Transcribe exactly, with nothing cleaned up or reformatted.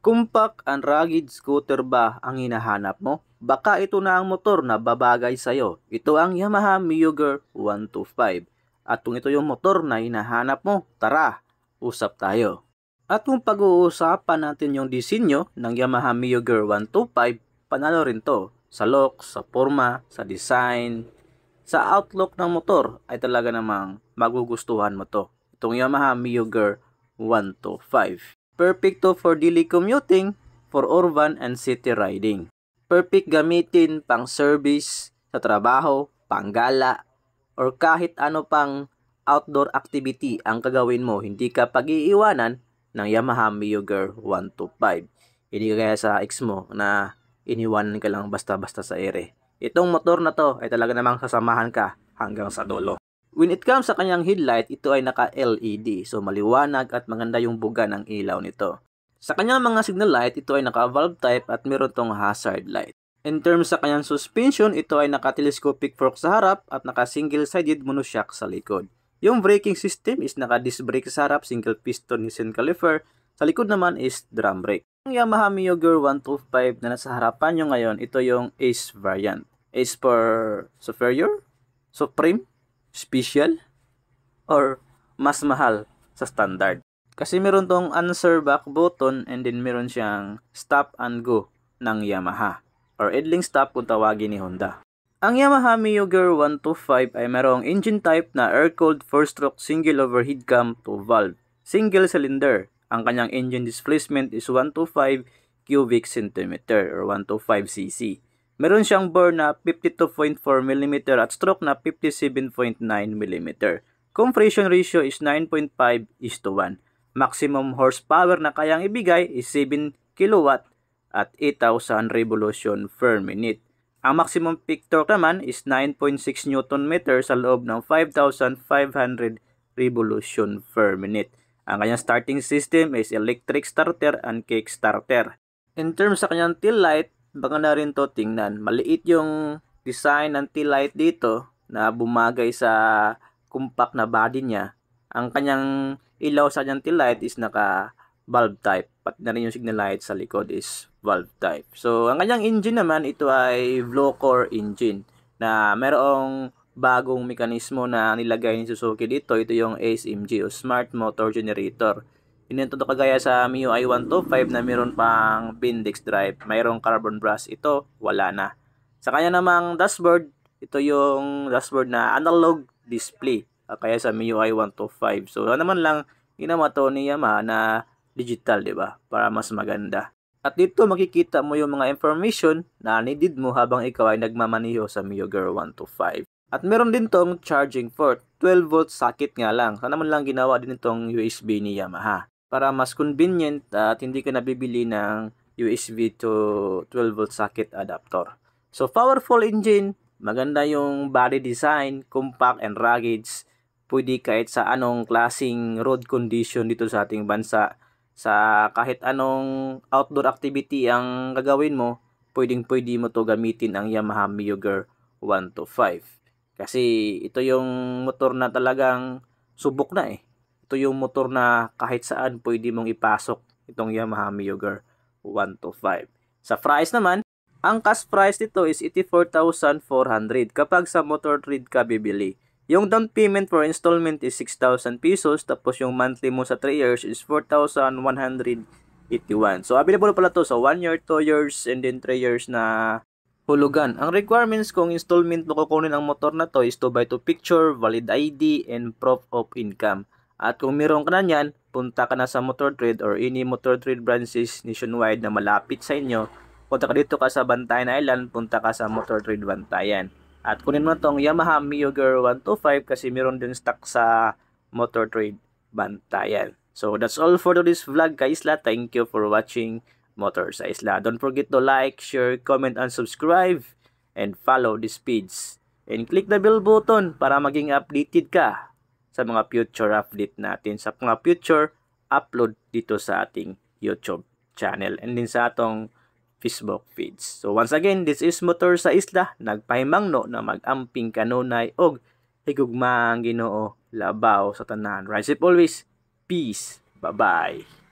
Compact and rugged scooter ba ang hinahanap mo? Baka ito na ang motor na babagay sa'yo. Ito ang Yamaha Miyuger one twenty-five. At kung ito yung motor na hinahanap mo, tara, usap tayo. At kung pag-uusapan natin yung disenyo ng Yamaha Miyuger one twenty-five, panalo rin to. Sa look, sa forma, sa design, sa outlook ng motor ay talaga namang magugustuhan mo to. Itong Yamaha Miyuger one twenty-five. Perfect to for daily commuting, for urban and city riding. Perfect gamitin pang service, sa trabaho, panggala, or kahit ano pang outdoor activity ang kagawin mo. Hindi ka pag-iiwanan ng Yamaha Miyuger one twenty-five. Hindi ka kaya sa ex mo na iniwanan ka lang basta-basta sa ere. Itong motor na to ay talaga namang sasamahan ka hanggang sa dulo. When it comes sa kanyang headlight, ito ay naka-L E D. So maliwanag at maganda yung buga ng ilaw nito. Sa kanyang mga signal light, ito ay naka-valve type at meron tong hazard light. In terms sa kanyang suspension, ito ay naka-telescopic fork sa harap at naka-single-sided monoshock sa likod. Yung braking system is naka-disc brake sa harap, single piston Nissan caliper. Sa likod naman is drum brake. Ang Yamaha Miyuger one twenty-five na nasa harapan nyo ngayon, ito yung Ace variant. Ace for superior, supreme, special, or mas mahal sa standard. Kasi meron tong answer back button and then meron siyang stop and go ng Yamaha or idling stop kung tawagin ni Honda. Ang Yamaha Miyuger one twenty-five ay merong engine type na air-cooled four-stroke single overhead cam two valve, single cylinder. Ang kanyang engine displacement is one twenty-five cubic centimeter or one twenty-five cc. Meron siyang bore na fifty-two point four millimeter at stroke na fifty-seven point nine millimeter. Compression ratio is nine point five is to one. Maximum horsepower na kayang ibigay is seven kilowatt at eight thousand revolution per minute. Ang maximum peak torque naman is nine point six newton meter sa loob ng five thousand five hundred revolution per minute. Ang kanyang starting system is electric starter and kick starter. In terms sa kanyang tail light, baka na rin to tingnan. Maliit yung design ng tail light dito na bumagay sa compact na body niya. Ang kanyang ilaw sa kanyang tail light is naka valve type. Pati na rin yung signal light sa likod is valve type. So, ang kanyang engine naman, ito ay Vlocor engine na merong bagong mekanismo na nilagay ni Suzuki dito. Ito yung A C M G o Smart Motor Generator. Hindi ito kagaya sa M I U I one twenty-five na meron pang Bendix drive. Mayroong carbon brush. Ito, wala na. Sa kanya namang dashboard, ito yung dashboard na analog display. Kaya sa M I U I one twenty-five. So, ano naman lang, ginawa to ni Yamaha na digital, di ba? Para mas maganda. At dito makikita mo yung mga information na needed mo habang ikaw ay nagmamaniho sa Miyuger one twenty-five. At meron din tong charging port, twelve volt socket nga lang. Sana naman lang ginawa din itong U S B ni Yamaha para mas convenient at hindi ka nabibili ng U S B to twelve volt socket adapter. So powerful engine, maganda yung body design, compact and rugged. Pwede kahit sa anong klaseng road condition dito sa ating bansa. Sa kahit anong outdoor activity ang gagawin mo, pwedeng pwede mo to gamitin ang Yamaha Miyuger one twenty-five. Kasi ito yung motor na talagang subok na eh. Ito yung motor na kahit saan pwede mong ipasok itong Yamaha Miyuger one twenty-five. Sa price naman, ang cash price nito is eighty-four thousand four hundred kapag sa Motor Trade ka bibili. Yung down payment for installment is six thousand pesos tapos yung monthly mo sa three years is four thousand one hundred eighty-one. So available pala to sa one year, two years, and then three years na hulugan. Ang requirements kung installment mo kukunin ang motor na to is two by two picture, valid I D, and proof of income. At kung meron ka na yan, punta ka na sa Motor Trade or any Motor Trade branches nationwide na malapit sa inyo. Punta ka dito ka sa Bantayan Island, punta ka sa Motor Trade Bantayan. At kunin mo na tong Yamaha Miyuger one twenty-five kasi meron din stock sa Motor Trade Bantayan. So that's all for today's vlog, guys. Thank you for watching Motor sa Isla. Don't forget to like, share, comment, and subscribe. And follow this page. And click the bell button para maging updated ka sa mga future update natin. Sa mga future upload dito sa ating YouTube channel. And din sa atong Facebook page. So once again, this is Motor sa Isla. Nagpahimangno na mag-amping kanunay og higugmaang Ginoo labaw sa tanan. Rise up always. Peace. Bye-bye.